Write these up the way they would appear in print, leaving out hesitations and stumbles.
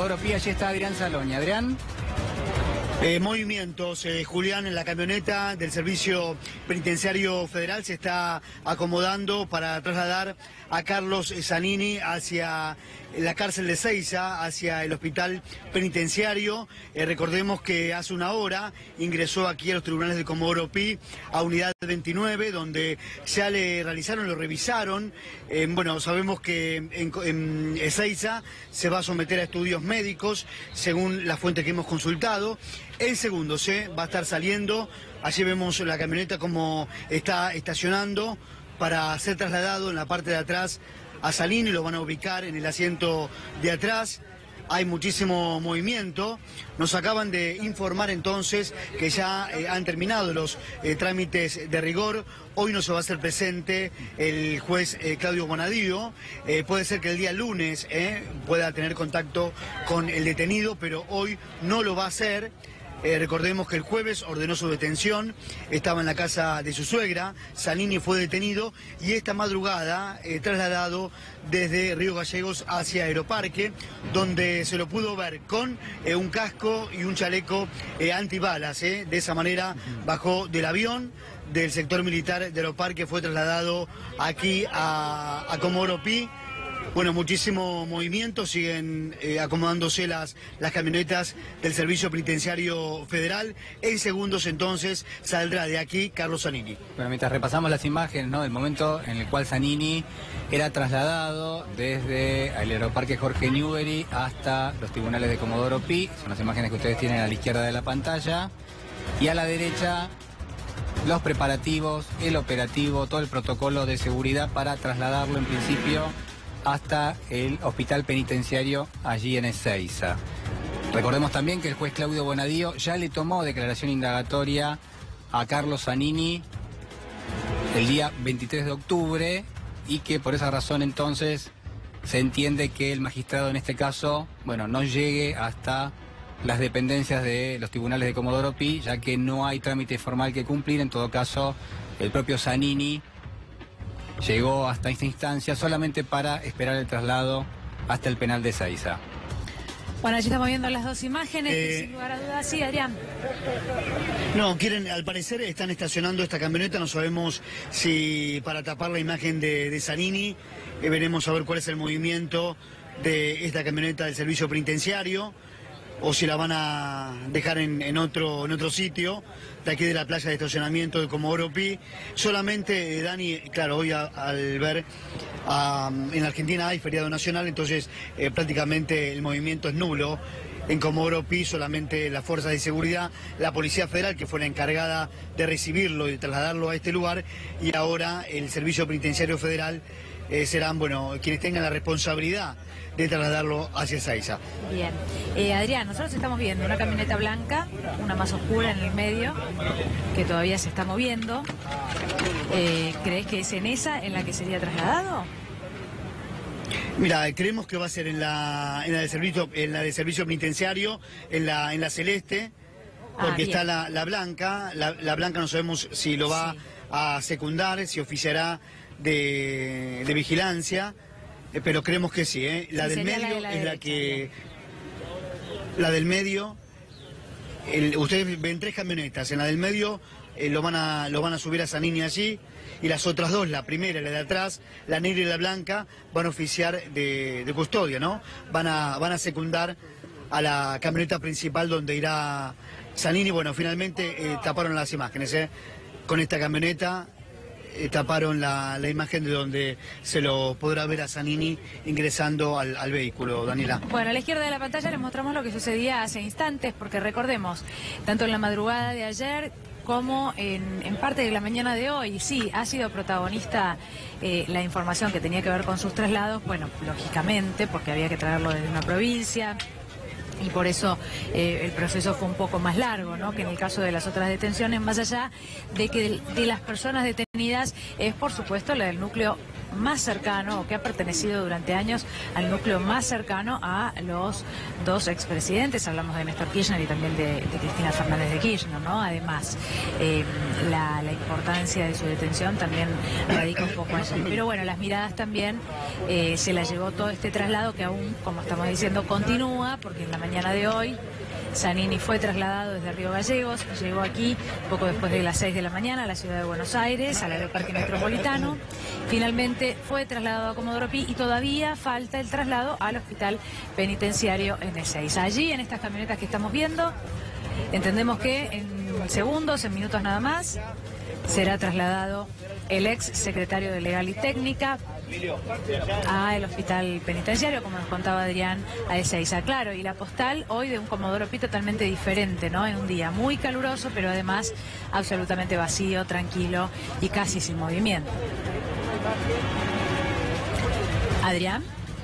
Comodoro Pi. Allí está Adrián Saloni. Adrián. Movimientos, Julián, en la camioneta del Servicio Penitenciario Federal se está acomodando para trasladar a Carlos Zanini hacia la cárcel de Ezeiza, hacia el hospital penitenciario. Recordemos que hace una hora ingresó aquí a los tribunales de Comodoro Pi, a unidad 29, donde ya le realizaron, lo revisaron. Bueno, sabemos que en Ezeiza se va a someter a estudios médicos, según la fuente que hemos consultado. En segundos va a estar saliendo. Allí vemos la camioneta como está estacionando para ser trasladado en la parte de atrás a Zanini. Lo van a ubicar en el asiento de atrás. Hay muchísimo movimiento. Nos acaban de informar entonces que ya han terminado los trámites de rigor. Hoy no se va a hacer presente el juez Claudio Bonadío. Puede ser que el día lunes pueda tener contacto con el detenido, pero hoy no lo va a hacer. Recordemos que el jueves ordenó su detención, estaba en la casa de su suegra, Zanini fue detenido y esta madrugada trasladado desde Río Gallegos hacia Aeroparque, donde se lo pudo ver con un casco y un chaleco antibalas. De esa manera bajó del avión del sector militar de Aeroparque, fue trasladado aquí a Comodoro Pi. Bueno, muchísimo movimiento, siguen acomodándose las camionetas del Servicio Penitenciario Federal. En segundos entonces saldrá de aquí Carlos Zanini. Bueno, mientras repasamos las imágenes, ¿no?, del momento en el cual Zanini era trasladado desde el Aeroparque Jorge Newbery hasta los tribunales de Comodoro Pi. Son las imágenes que ustedes tienen a la izquierda de la pantalla. Y a la derecha, los preparativos, el operativo, todo el protocolo de seguridad para trasladarlo en principio hasta el hospital penitenciario allí en Ezeiza. Recordemos también que el juez Claudio Bonadío ya le tomó declaración indagatoria a Carlos Zanini el día 23 de octubre y que por esa razón entonces se entiende que el magistrado en este caso, bueno, no llegue hasta las dependencias de los tribunales de Comodoro Pi, ya que no hay trámite formal que cumplir. En todo caso, el propio Zanini llegó hasta esta instancia solamente para esperar el traslado hasta el penal de Ezeiza. Bueno, allí estamos viendo las dos imágenes y sin lugar a dudas, sí, Adrián. No, al parecer están estacionando esta camioneta, no sabemos si para tapar la imagen de Zanini. Veremos a ver cuál es el movimiento de esta camioneta del servicio penitenciario, o si la van a dejar en otro sitio, de aquí de la playa de estacionamiento de Comodoro Pi. Solamente, Dani, claro, hoy al ver en Argentina hay feriado nacional, entonces prácticamente el movimiento es nulo. En Comodoro Pi solamente las fuerzas de seguridad, la Policía Federal, que fue la encargada de recibirlo y de trasladarlo a este lugar, y ahora el Servicio Penitenciario Federal serán, bueno, quienes tengan la responsabilidad de trasladarlo hacia Ezeiza. Bien. Adrián, nosotros estamos viendo una camioneta blanca, una más oscura en el medio, que todavía se está moviendo. ¿Crees que es en esa en la que sería trasladado? Mira, creemos que va a ser en la del servicio penitenciario, en la celeste, porque está la blanca. La blanca no sabemos si lo va a secundar, si oficiará de vigilancia, pero creemos que sí. La del medio es la que... La del medio, ustedes ven 3 camionetas, en la del medio lo van a subir a Zanini allí, y las otras 2, la primera y la de atrás, la negra y la blanca, van a oficiar de custodia, ¿no? Van a secundar a la camioneta principal donde irá Zanini. Bueno, finalmente taparon las imágenes, con esta camioneta. Taparon la imagen de donde se lo podrá ver a Zanini ingresando al vehículo, Daniela. Bueno, a la izquierda de la pantalla les mostramos lo que sucedía hace instantes, porque recordemos, tanto en la madrugada de ayer como en parte de la mañana de hoy, sí, ha sido protagonista la información que tenía que ver con sus traslados, bueno, lógicamente, porque había que traerlo desde una provincia, y por eso el proceso fue un poco más largo, ¿no?, que en el caso de las otras detenciones, más allá de que de las personas detenidas es, por supuesto, la del núcleo más cercano, o que ha pertenecido durante años al núcleo más cercano a los dos expresidentes. Hablamos de Néstor Kirchner y también de Cristina Fernández de Kirchner, ¿no? Además, la importancia de su detención también radica un poco allí. Pero bueno, las miradas también se las llevó todo este traslado que aún, como estamos diciendo, continúa, porque en la mañana de hoy Zanini fue trasladado desde Río Gallegos, llegó aquí poco después de las 6 de la mañana a la ciudad de Buenos Aires, al aeroparque metropolitano. Finalmente fue trasladado a Comodoro Pi y todavía falta el traslado al hospital penitenciario en Ezeiza. Allí, en estas camionetas que estamos viendo, entendemos que en segundos, en minutos nada más, será trasladado el ex secretario de Legal y Técnica al hospital penitenciario, como nos contaba Adrián, a Ezeiza. Claro, y la postal hoy de un Comodoro Pi totalmente diferente, ¿no? En un día muy caluroso, pero además absolutamente vacío, tranquilo y casi sin movimiento. Adrián.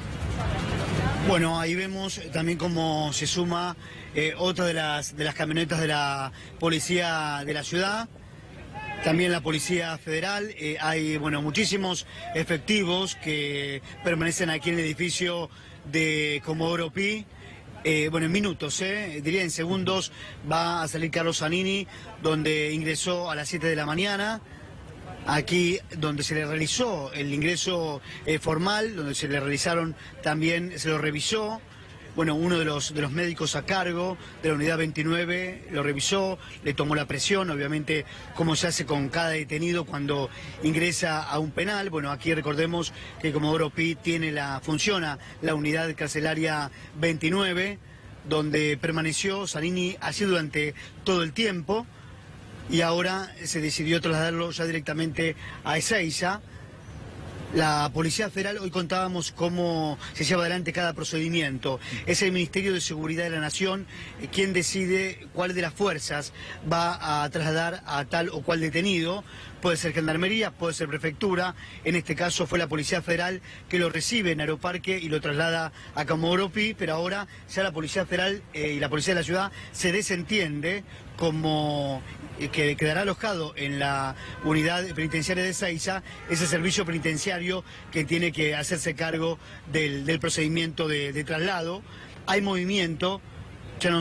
Bueno, ahí vemos también cómo se suma otra de las camionetas de la policía de la ciudad. También la Policía Federal, hay muchísimos efectivos que permanecen aquí en el edificio de Comodoro Pi. En minutos, diría en segundos, va a salir Carlos Zanini, donde ingresó a las 7 de la mañana. Aquí donde se le realizó el ingreso formal, donde se le realizaron también, se lo revisó. Uno de los médicos a cargo de la unidad 29 lo revisó, le tomó la presión, obviamente como se hace con cada detenido cuando ingresa a un penal. Aquí recordemos que Comodoro Pi funciona la unidad carcelaria 29, donde permaneció Zanini así durante todo el tiempo, y ahora se decidió trasladarlo ya directamente a Ezeiza. La Policía Federal, hoy contábamos cómo se lleva adelante cada procedimiento. Es el Ministerio de Seguridad de la Nación quien decide cuál de las fuerzas va a trasladar a tal o cual detenido. Puede ser Gendarmería, puede ser Prefectura. En este caso fue la Policía Federal que lo recibe en Aeroparque y lo traslada a Comodoro Pi, pero ahora ya la Policía Federal y la Policía de la Ciudad se desentiende como que quedará alojado en la unidad penitenciaria de Ezeiza, ese servicio penitenciario que tiene que hacerse cargo del procedimiento de traslado. Hay movimiento. Ya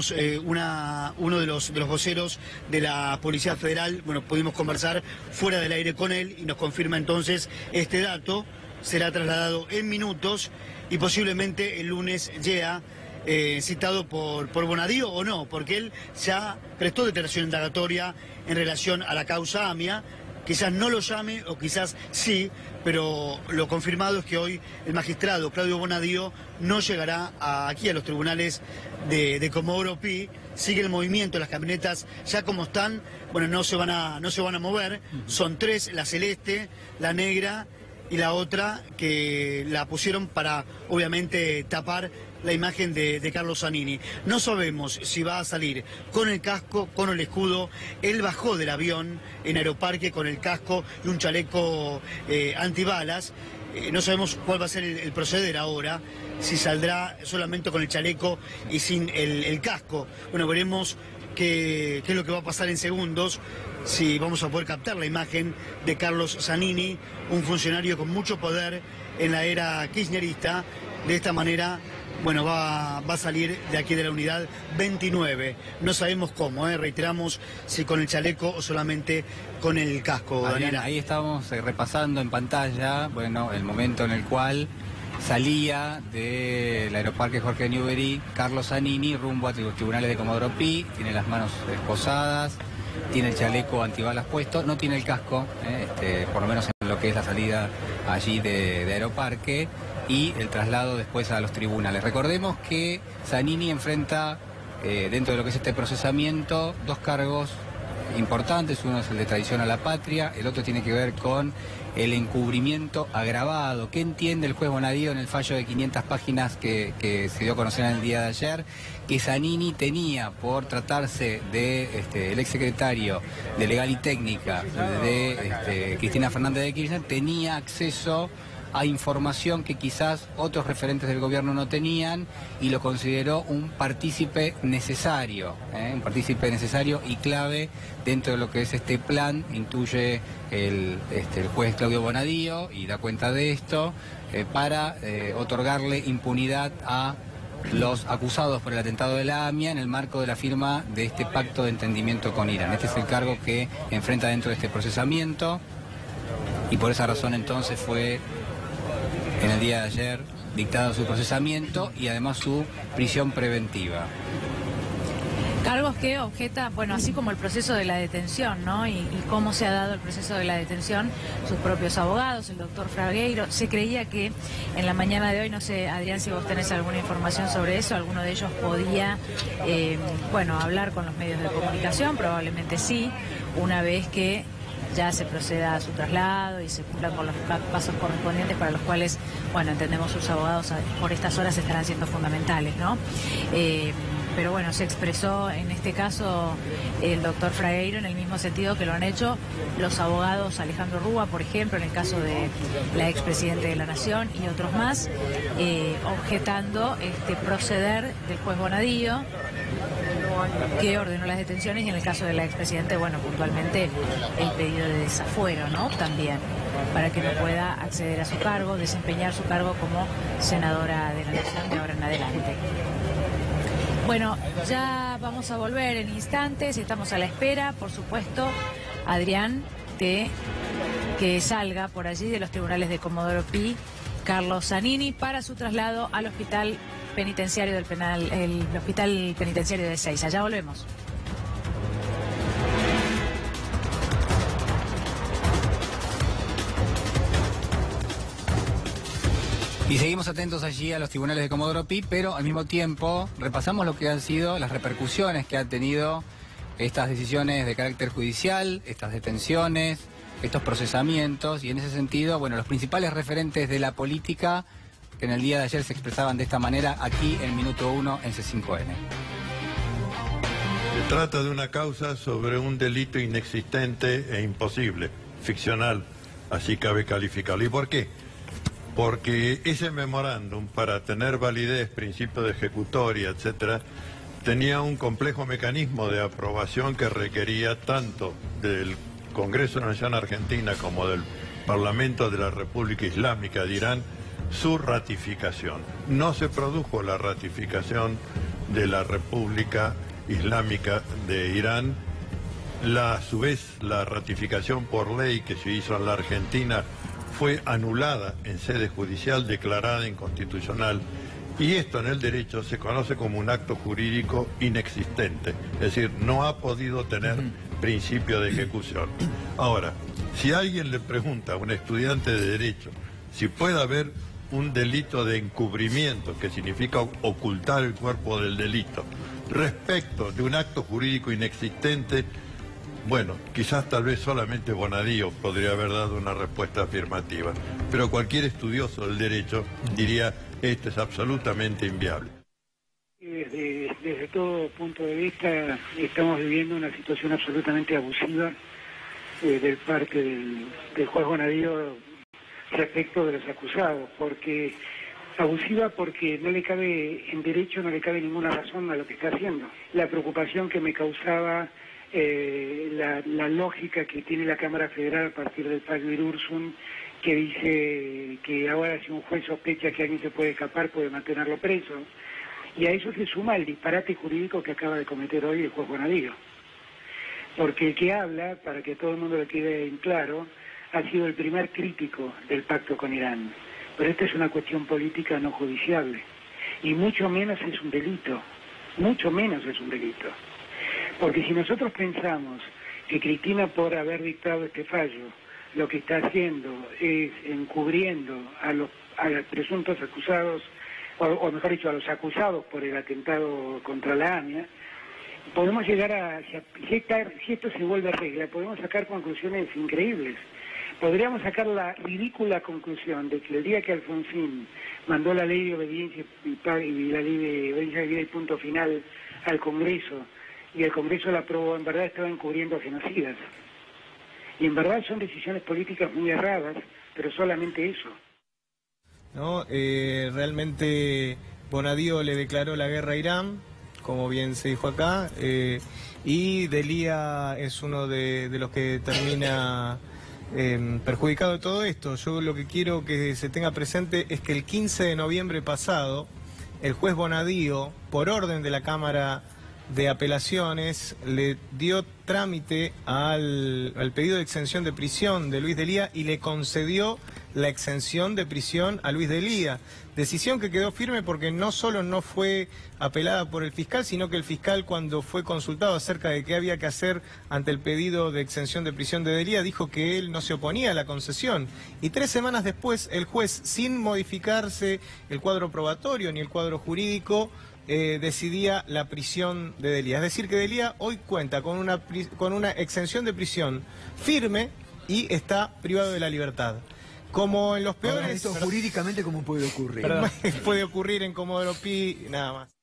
uno de los voceros de la Policía Federal, pudimos conversar fuera del aire con él y nos confirma entonces este dato. Será trasladado en minutos y posiblemente el lunes llega citado por Bonadío o no, porque él ya prestó declaración indagatoria en relación a la causa AMIA. Quizás no lo llame o quizás sí, pero lo confirmado es que hoy el magistrado Claudio Bonadío no llegará aquí a los tribunales de Comodoro Pi. Sigue el movimiento, las camionetas ya como están, no se van a mover. Son tres, la celeste, la negra y la otra que la pusieron para obviamente tapar la imagen de Carlos Zanini. No sabemos si va a salir con el casco, con el escudo. Él bajó del avión en Aeroparque con el casco y un chaleco antibalas. No sabemos cuál va a ser el proceder ahora, si saldrá solamente con el chaleco y sin el casco. Veremos qué es lo que va a pasar en segundos, si vamos a poder captar la imagen de Carlos Zanini, un funcionario con mucho poder en la era kirchnerista. De esta manera, va a salir de aquí de la unidad 29. No sabemos cómo, reiteramos, si con el chaleco o solamente con el casco. Adrián, ahí estábamos repasando en pantalla, el momento en el cual salía del Aeroparque Jorge Newbery Carlos Zanini rumbo a los tribunales de Comodoro Pi. Tiene las manos esposadas, tiene el chaleco antibalas puesto, no tiene el casco, por lo menos en lo que es la salida allí de Aeroparque, y el traslado después a los tribunales. Recordemos que Zanini enfrenta, dentro de lo que es este procesamiento, dos cargos importantes. Uno es el de traición a la patria, el otro tiene que ver con el encubrimiento agravado. ¿Qué entiende el juez Bonadío en el fallo de 500 páginas que se dio a conocer en el día de ayer? Que Zanini tenía, por tratarse de el exsecretario de Legal y Técnica de Cristina Fernández de Kirchner, tenía acceso a información que quizás otros referentes del gobierno no tenían y lo consideró un partícipe necesario y clave dentro de lo que es este plan, intuye el juez Claudio Bonadío y da cuenta de esto, para otorgarle impunidad a los acusados por el atentado de la AMIA en el marco de la firma de este pacto de entendimiento con Irán. Este es el cargo que enfrenta dentro de este procesamiento y por esa razón entonces fue en el día de ayer dictado su procesamiento y además su prisión preventiva. Cargos que objeta, bueno, así como el proceso de la detención, ¿no? Y cómo se ha dado el proceso de la detención, sus propios abogados, el doctor Fragueiro. Se creía que en la mañana de hoy, no sé, Adrián, si vos tenés alguna información sobre eso, alguno de ellos podía, hablar con los medios de comunicación, probablemente sí, una vez que ya se proceda a su traslado y se cumplan con los pasos correspondientes para los cuales, bueno, entendemos sus abogados por estas horas estarán siendo fundamentales, ¿no? Pero bueno, se expresó en este caso el doctor Fragueiro en el mismo sentido que lo han hecho los abogados Alejandro Rúa, por ejemplo, en el caso de la expresidente de la Nación y otros más, objetando este proceder del juez Bonadío, que ordenó las detenciones, y en el caso de la expresidente, bueno, puntualmente el pedido de desafuero, ¿no? También, para que no pueda acceder a su cargo, desempeñar su cargo como senadora de la Nación de ahora en adelante. Bueno, ya vamos a volver en instantes, estamos a la espera, por supuesto, Adrián, de que salga por allí de los tribunales de Comodoro Pi Carlos Zanini para su traslado al hospital penitenciario del penal, el hospital penitenciario de Ezeiza. Ya volvemos. Y seguimos atentos allí a los tribunales de Comodoro Pi, pero al mismo tiempo repasamos lo que han sido las repercusiones que han tenido estas decisiones de carácter judicial, estas detenciones, estos procesamientos, y en ese sentido, bueno, los principales referentes de la política que en el día de ayer se expresaban de esta manera aquí en Minuto 1 en C5N. Se trata de una causa sobre un delito inexistente e imposible, ficcional, así cabe calificarlo. ¿Y por qué? Porque ese memorándum, para tener validez, principio de ejecutoria, etcétera, tenía un complejo mecanismo de aprobación que requería tanto del Congreso de la Nación Argentina como del Parlamento de la República Islámica de Irán su ratificación. No se produjo la ratificación de la República Islámica de Irán. A su vez, la ratificación por ley que se hizo en la Argentina fue anulada en sede judicial, declarada inconstitucional, y esto en el derecho se conoce como un acto jurídico inexistente, es decir, no ha podido tener principio de ejecución. Ahora, si alguien le pregunta a un estudiante de derecho si puede haber un delito de encubrimiento, que significa ocultar el cuerpo del delito, respecto de un acto jurídico inexistente, bueno, quizás tal vez solamente Bonadío podría haber dado una respuesta afirmativa, pero cualquier estudioso del derecho diría esto es absolutamente inviable. Desde todo punto de vista estamos viviendo una situación absolutamente abusiva del parte del juez Bonadío respecto de los acusados, porque abusiva porque no le cabe, en derecho no le cabe ninguna razón a lo que está haciendo. La preocupación que me causaba la lógica que tiene la Cámara Federal a partir del fallo Irursun, que dice que ahora si un juez sospecha que alguien se puede escapar puede mantenerlo preso, y a eso se suma el disparate jurídico que acaba de cometer hoy el juez Bonadío, porque el que habla, para que todo el mundo le quede en claro, ha sido el primer crítico del pacto con Irán, pero esta es una cuestión política no judiciable, y mucho menos es un delito, mucho menos es un delito. Porque si nosotros pensamos que Cristina, por haber dictado este fallo, lo que está haciendo es encubriendo a los presuntos acusados, o mejor dicho, a los acusados por el atentado contra la AMIA, podemos llegar a, si esto se vuelve regla, podemos sacar conclusiones increíbles. Podríamos sacar la ridícula conclusión de que el día que Alfonsín mandó la ley de obediencia y la ley de obediencia y punto final al Congreso, y el Congreso la aprobó, en verdad estaba encubriendo a genocidas. Y en verdad son decisiones políticas muy erradas, pero solamente eso. ¿no? Realmente Bonadío le declaró la guerra a Irán, como bien se dijo acá, y D'Elia es uno de los que termina perjudicado de todo esto. Yo lo que quiero que se tenga presente es que el 15 de noviembre pasado, el juez Bonadío, por orden de la Cámara de Apelaciones, le dio trámite al pedido de exención de prisión de Luis D'Elia y le concedió la exención de prisión a Luis D'Elia. Decisión que quedó firme porque no solo no fue apelada por el fiscal, sino que el fiscal, cuando fue consultado acerca de qué había que hacer ante el pedido de exención de prisión de D'Elia, dijo que él no se oponía a la concesión. Y 3 semanas después, el juez, sin modificarse el cuadro probatorio ni el cuadro jurídico, decidía la prisión de D'Elia. Es decir, que D'Elia hoy cuenta con una exención de prisión firme y está privado de la libertad. Como en los peores... Ahora, esto jurídicamente, ¿cómo puede ocurrir? Puede ocurrir en Comodoro Pi, nada más.